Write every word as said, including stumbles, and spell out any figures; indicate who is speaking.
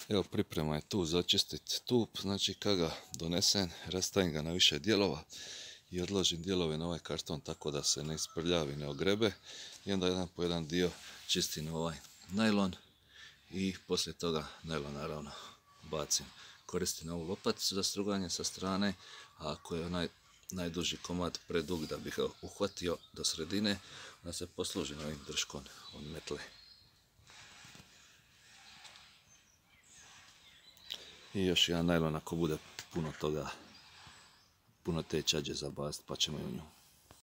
Speaker 1: Evo, priprema je tu za očistiti tup, znači kad ga donesem, rastavim ga na više dijelova i odložim dijelove na ovaj karton tako da se ne isprljavi, ne ogrebe, i onda jedan po jedan dio čistim ovaj najlon i poslije toga najlon naravno bacim. Koristim ovu lopaticu za struganje sa strane, a ako je onaj najduži komad predug da bih ga uhvatio do sredine, onda se poslužim ovim drškom od metle. I još jedan najlon ako bude puno toga, puno te čađe za baciti, pa ćemo i u nju.